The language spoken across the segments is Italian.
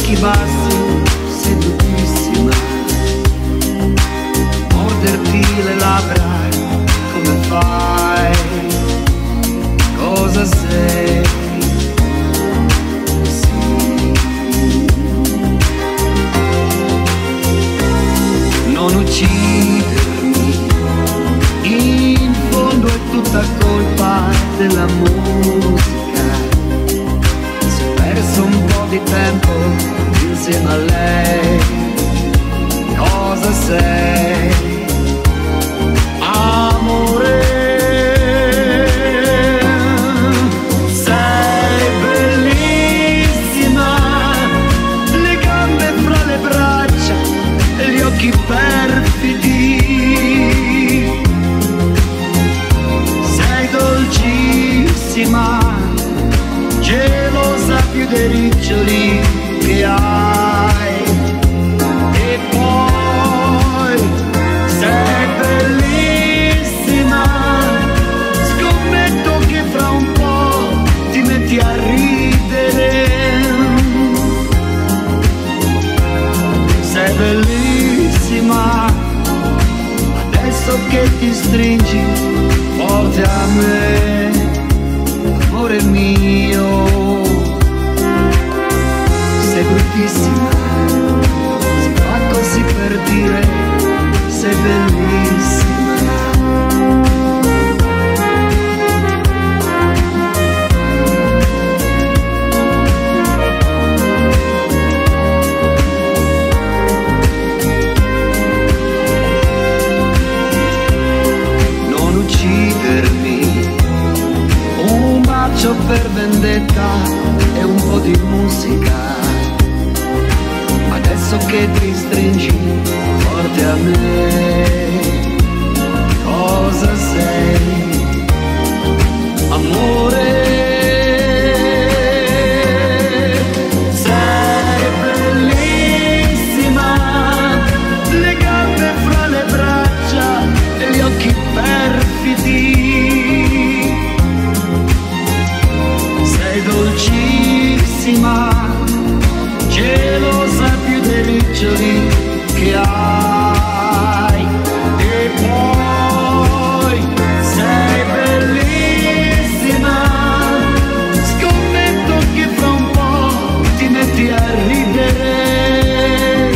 occhi bassi, seduttissima, morderti le labbra, come fai? Cosa sei? Non uccidermi, in fondo è tutta colpa della musica. Si è perso un po' di tempo insieme a lei. Cosa sei? Amore, sei bellissima, le gambe fra le braccia e gli occhi perfidi, sei dolcissima, gelosa più dei riccioli che hai, e poi sei bellissima, scommetto che fra un po' ti metti a ridere, sei bellissima, adesso che ti stringi forte a me, amore mio, sei bruttissima, si fa così per dire, sei bellissima. Un bacio per vendetta e un po' di musica, adesso che ti stringi forte a me, cosa sei? Amore, sei bellissima, le gambe fra le braccia e gli occhi perfidi, sei dolcissima, gelosa più dei riccioli che hai, e poi sei bellissima, scommetto che fra un po' ti metti a ridere,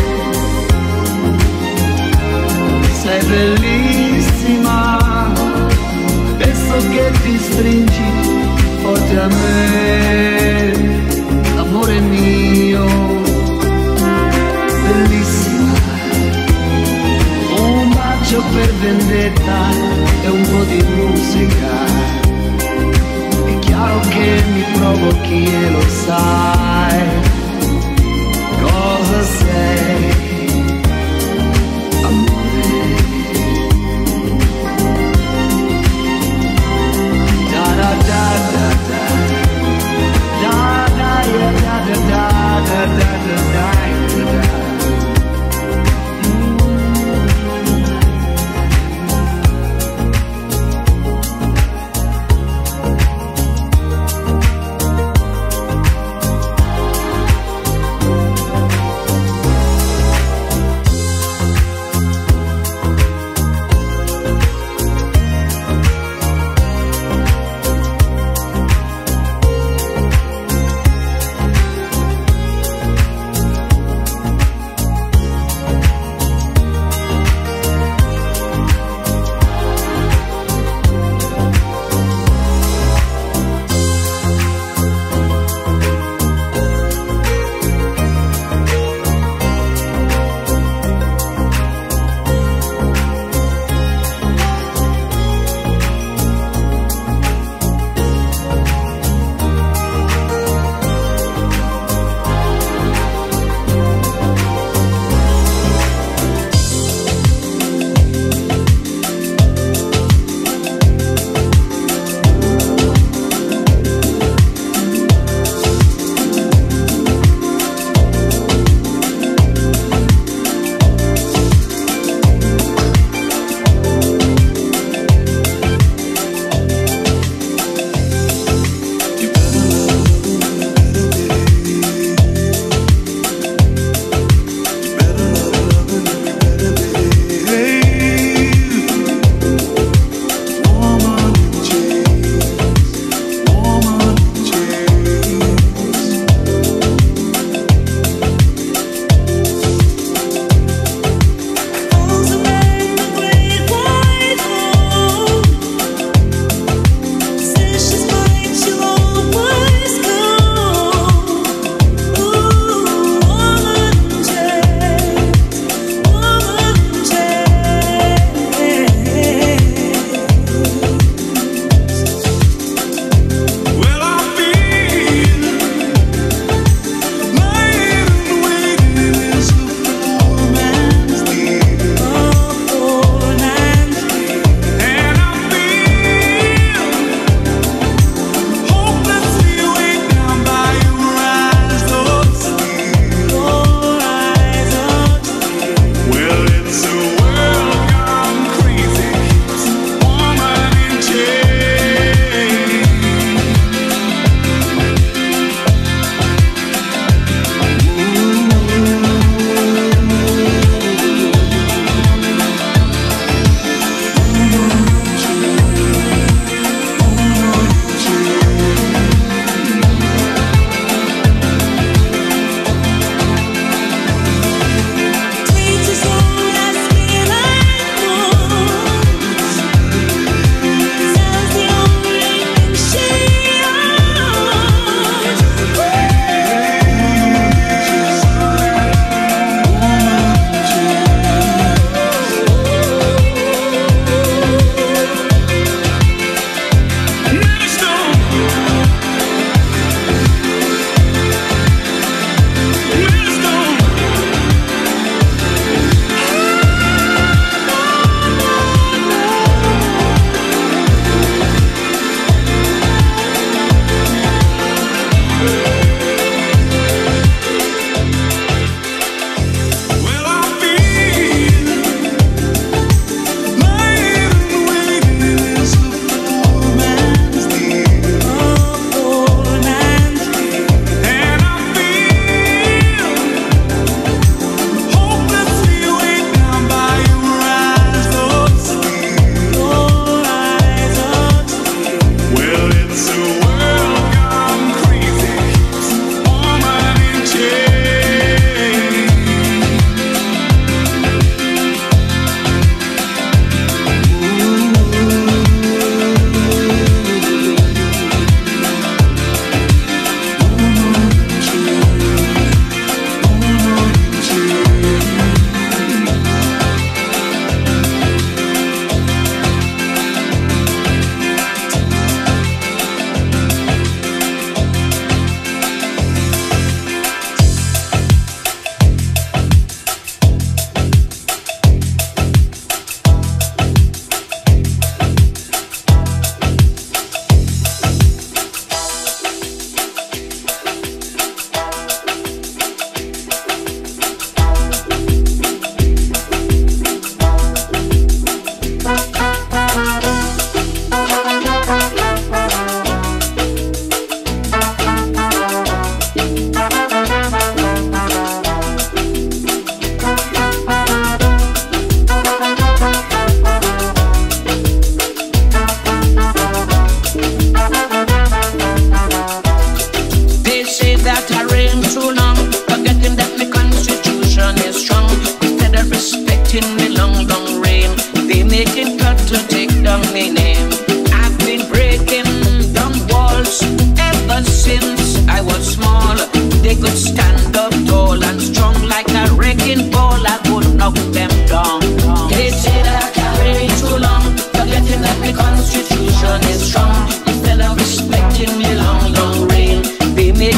sei bellissima, adesso che ti stringi forte a me, amore mio, bellissima,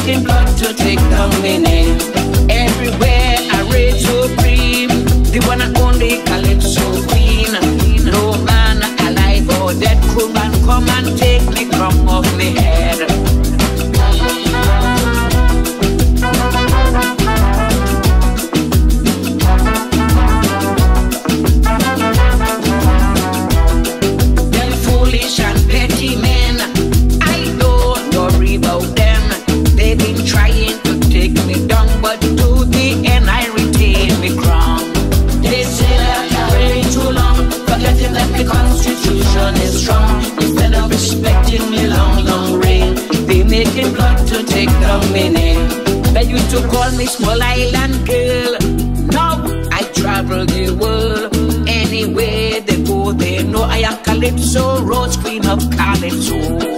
making blood to take down my name. Everywhere I rage supreme, the one and only Calypso queen. No man alive or dead could man come and take me crown off my head. Them foolish and petty men, I don't worry about them. They've been trying to take me down, but to the end I retain me crown. They say that I reign too long, forgetting that the Constitution is strong. Instead of respecting me long, long reign, they making blood to take down my name. They used to call me small island girl. Now I travel the world. Anywhere they go, they know I am Calypso, Rose Queen of Calypso.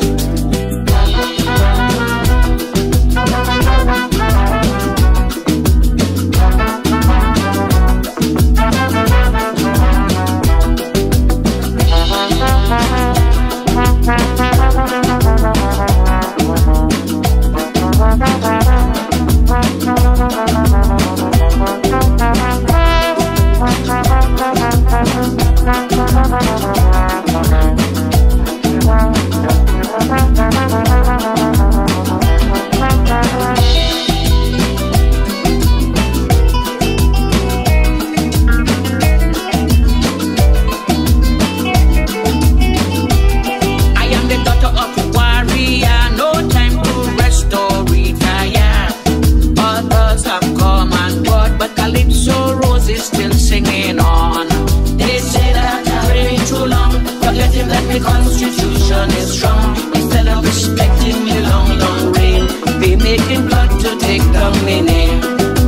The Constitution is strong. Instead of respecting me long, long reign, they making blood to take down my name.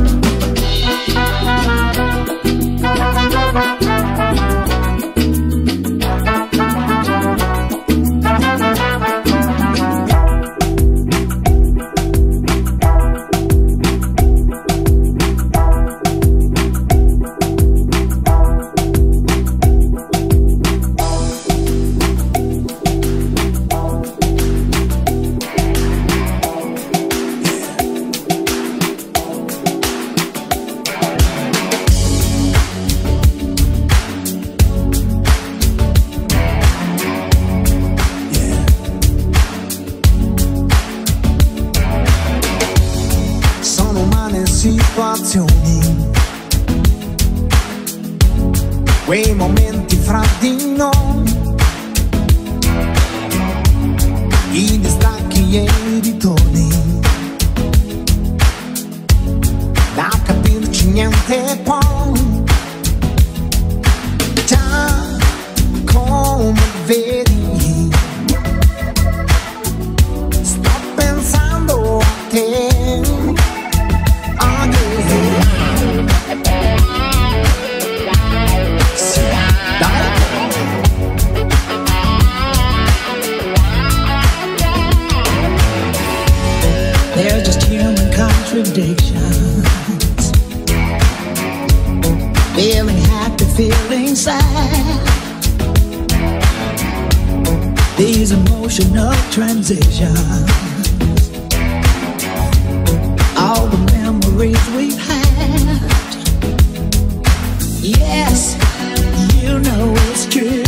Quei momenti fra di noi, i distacchi e i ritorni, da capirci niente poi, già come vedi, sto pensando a te. They're just human contradictions. Feeling happy, feeling sad. These emotional transitions. All the memories we've had. Yes, you know it's true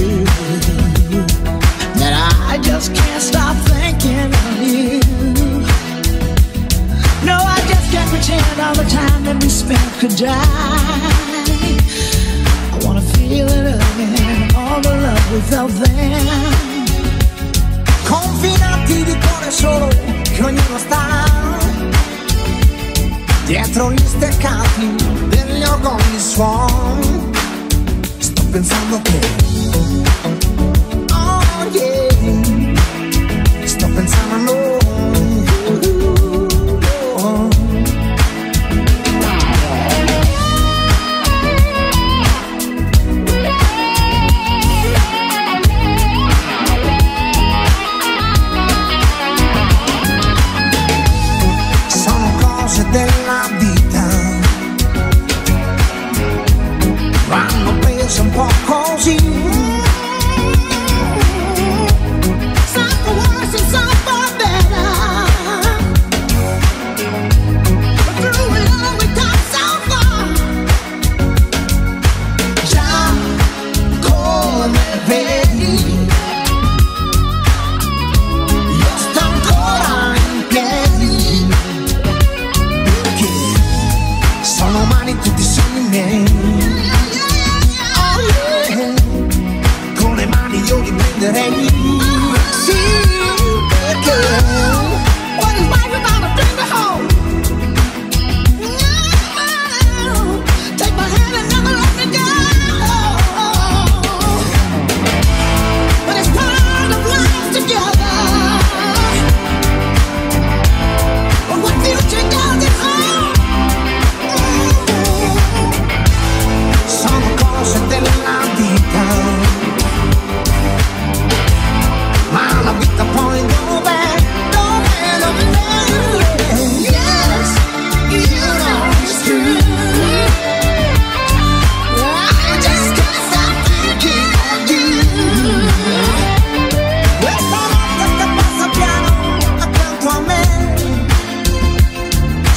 that I just can't stop thinking of you. No, I just can't pretend all the time that we spent could die. I wanna feel it again, all the love we felt then. Confinati di cuore solo, che ognuno sta dietro gli steccati degli orgogli suoni. Sto pensando che oh yeah, sto pensando a noi. Della vita vanno prese un po' così. Some for worse and some for better.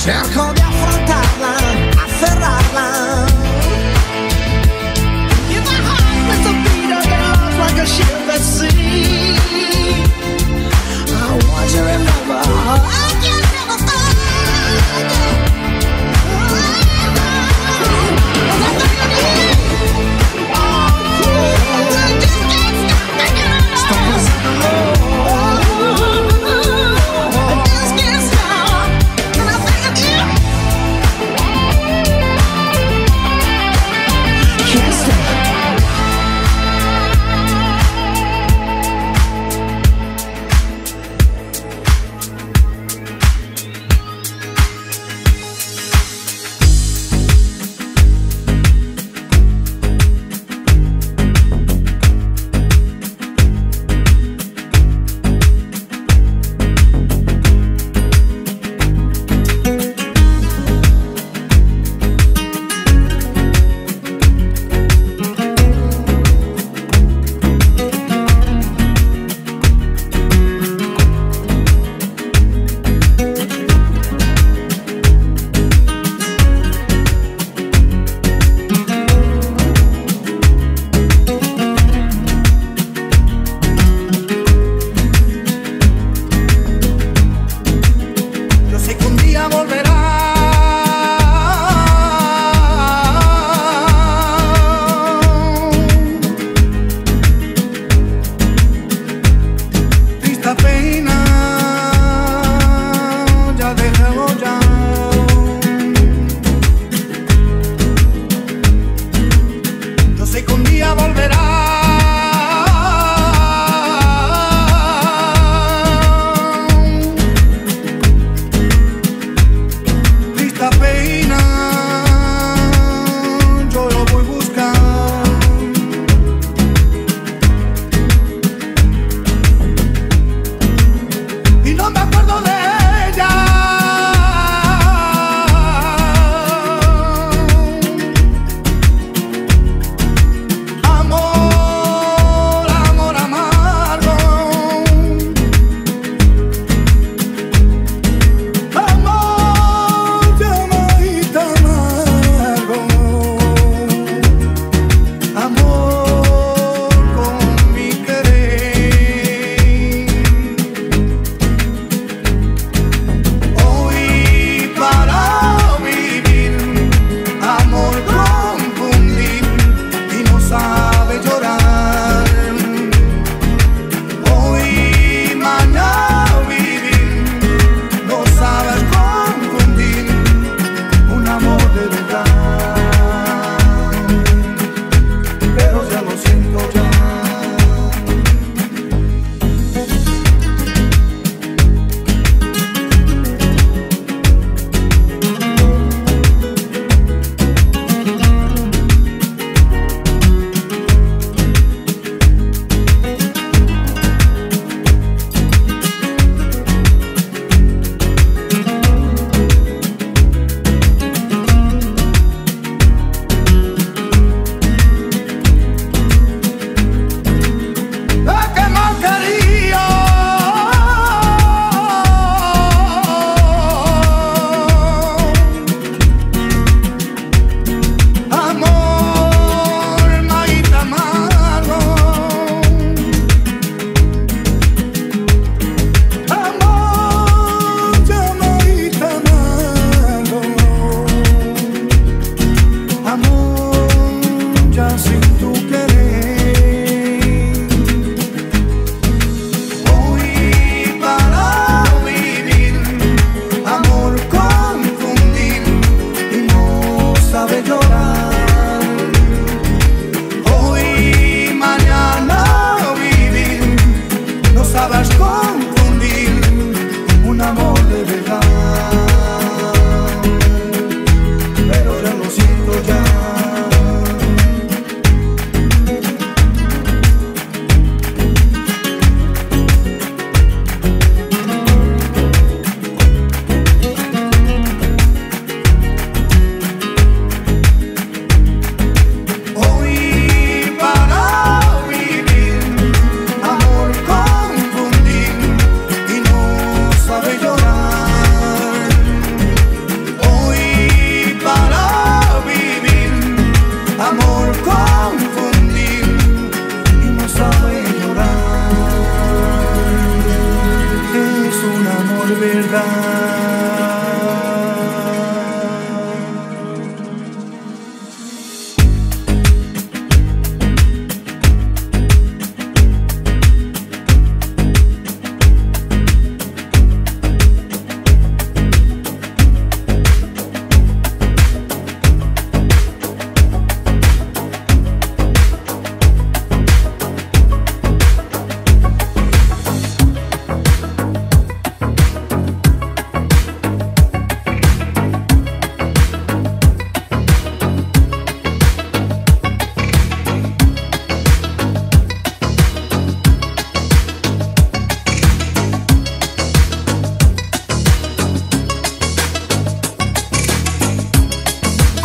cerco di affrontarla, afferrarla. In my heart is a beat of love like a ship at sea. I want you to remember, I can never find.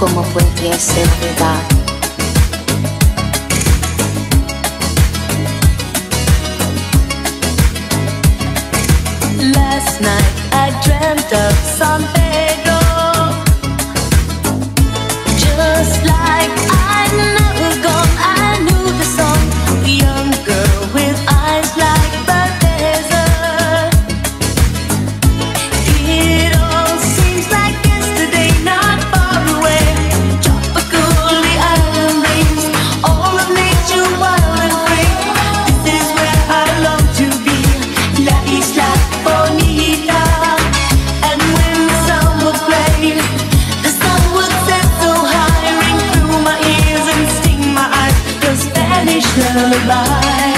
¿Cómo puede ser verdad? Last night I dreamt of San Pedro, just like I'd never gone. I knew the song, a young girl with eyes like the desert. It all seems like yesterday, not far away. Tropical, the island breeze, all of nature wild and free. This is where I long to be, La Isla Bonita. And when the sun would play, the sun would set so high, ring through my ears and sting my eyes, your Spanish lullaby.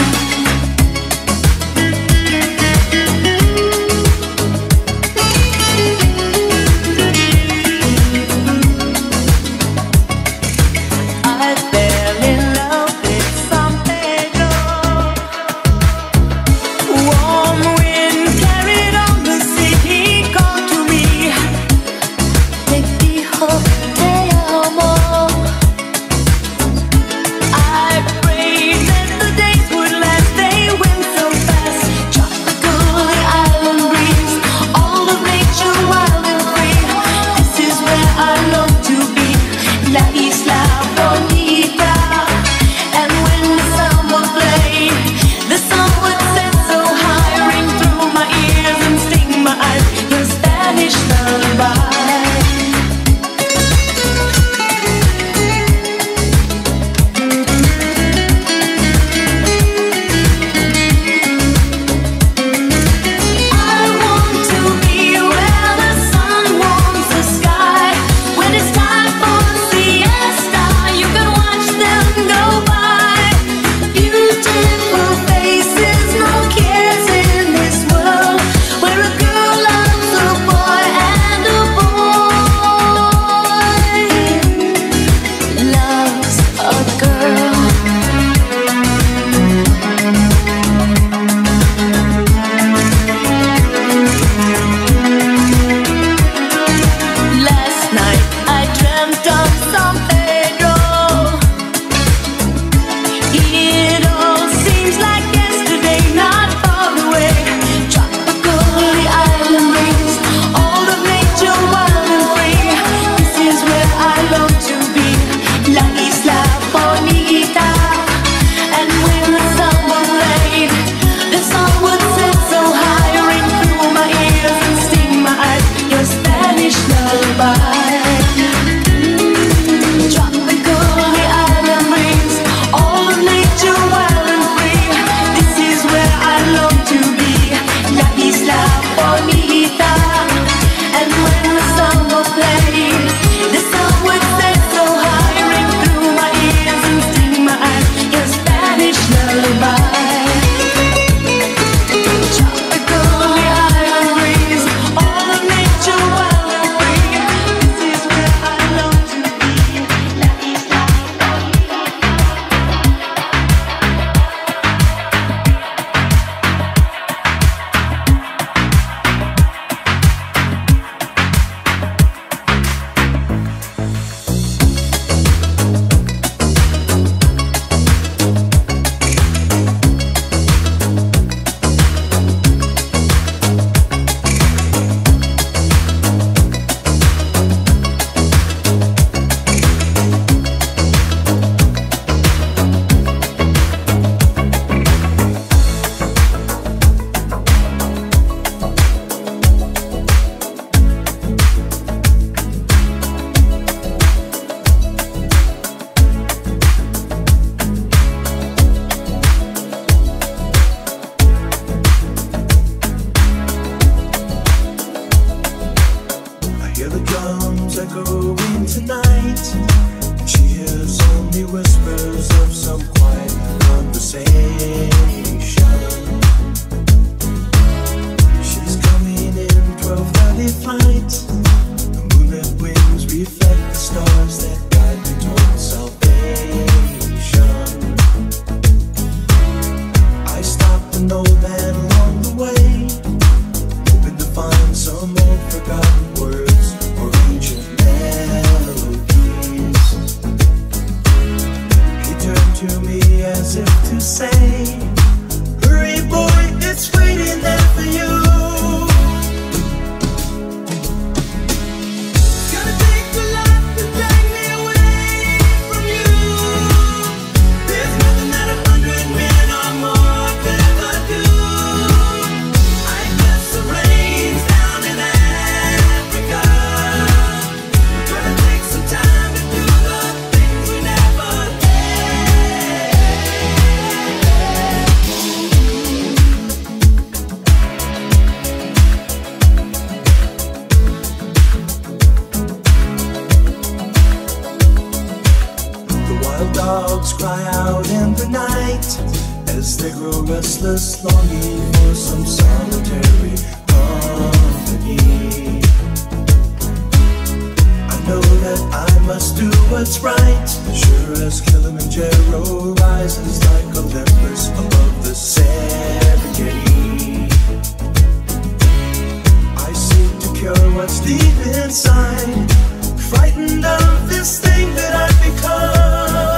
I fell in love with San Pedro. Warm wind carried on the sea. He called to me, me dijo te amo. I prayed that the days would last. They went so fast. Tropical, the island breeze, all of nature wild and free. This is where I long to be, La Isla Bonita. And when the sun would play, the sun would set so high, ring through my ears and sting my eyes, your Spanish lullaby. I want to be where the sun warms the sky. When it's time for siesta, you can watch them go by. Beautiful faces, no cares in this world, where a girl loves a boy and a boy loves a girl. Last night I dreamt of San Pedro. It all seems like yesterday, not far away. Tropical, the island breeze, all of nature wild and free. This is where I long to be, La Isla Bonita. And when the sun would play, the sun would set so high, ring through my ears and sting my eyes, your Spanish lullaby. Tropical, the island breeze, all of nature wild and free. This is where I long to be, La Isla Bonita. And when the sun would play, the sun would set so high, ring through my ears and sting my eyes, your Spanish lullaby. Tropical, the island breeze, all of nature wild and free. This is where I long to be, La Isla I hear the drums echoing tonight. She hears only whispers of some quiet conversation. She's coming in 12:30 flight. The moonlit wings reflect the stars that guide me towards salvation. I stopped an old man along the way, hoping to find some old forgotten words or ancient melodies. dogs cry out in the night as they grow restless, longing for some solitary company. I know that I must do what's right, sure as Kilimanjaro rises like Olympus above the Serengeti. I seek to cure what's deep inside, frightened of this thing that I've become.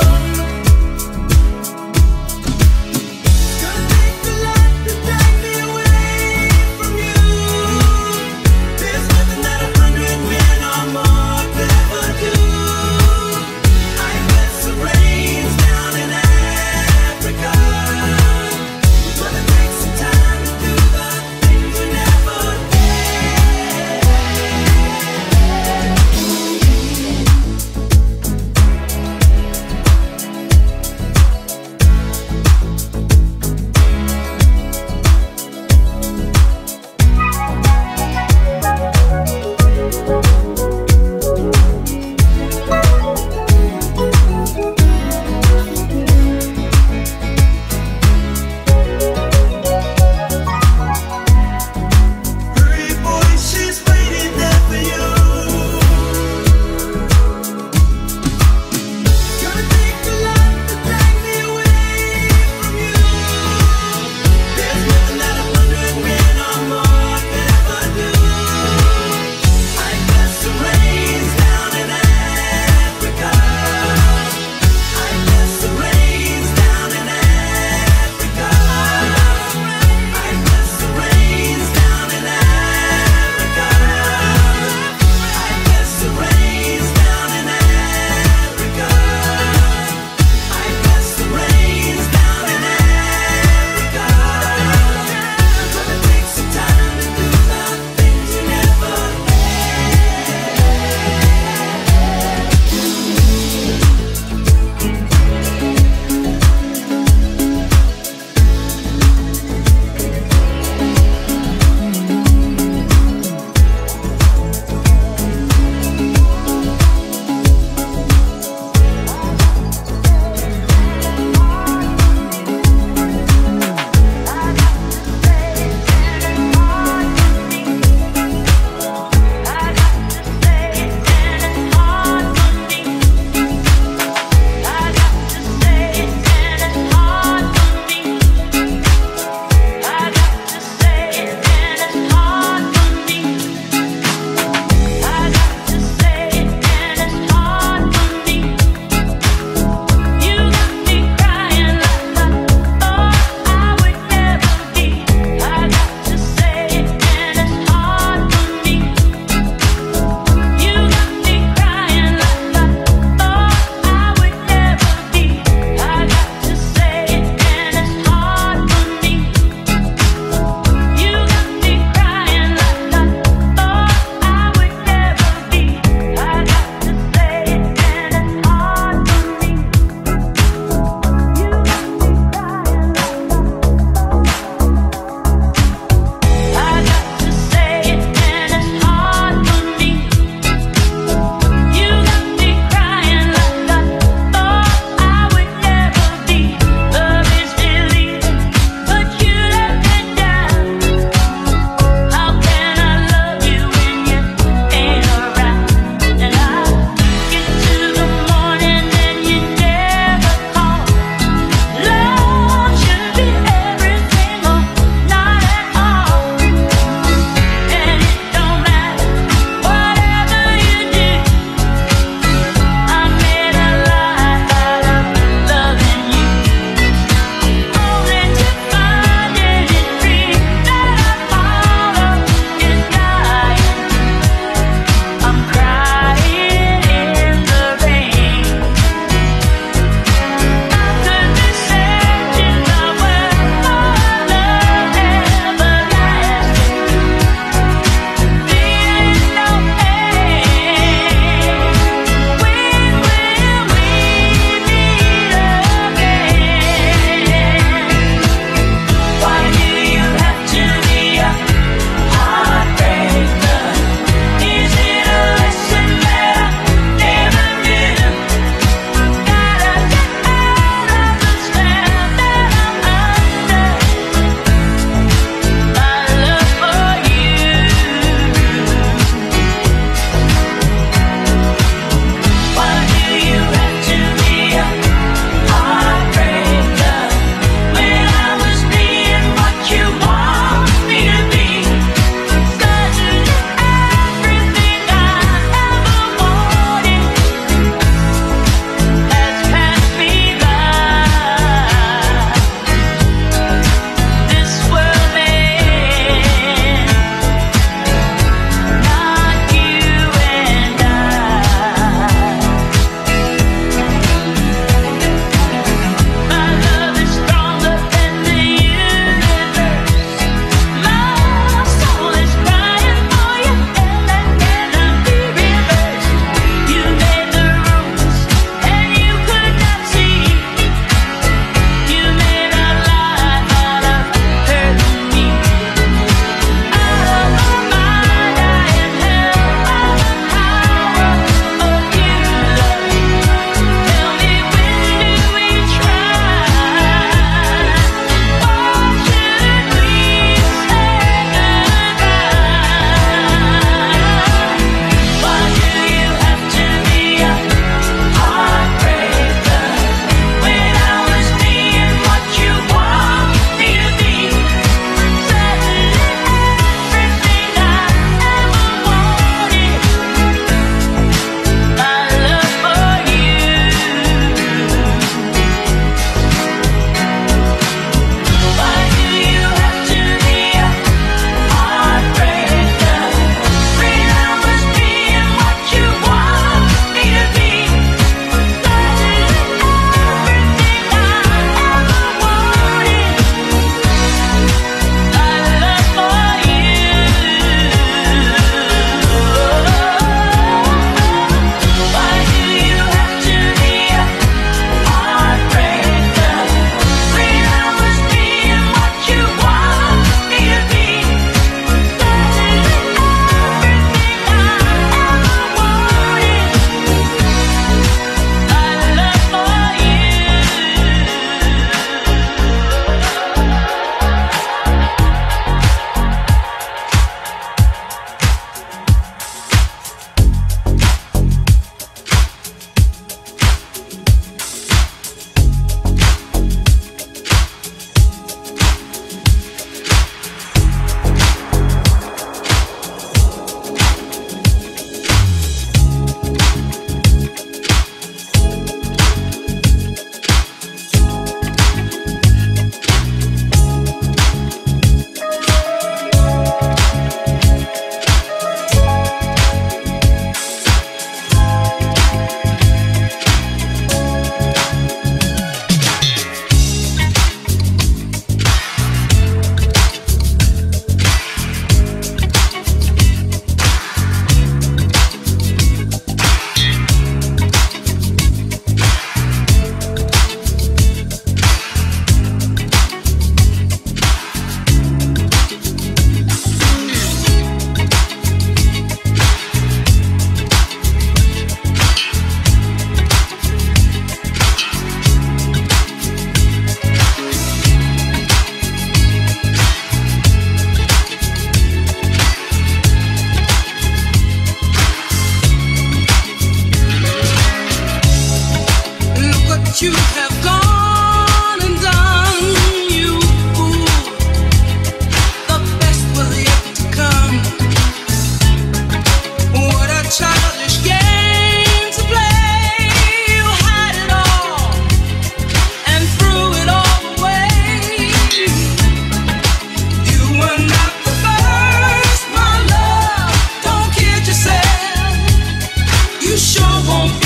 Gonna take the light to take me away from you. There's nothing that 100 men or more could ever do. I bet some rains down in Africa. Gonna take some time to do the things we never did. sure won't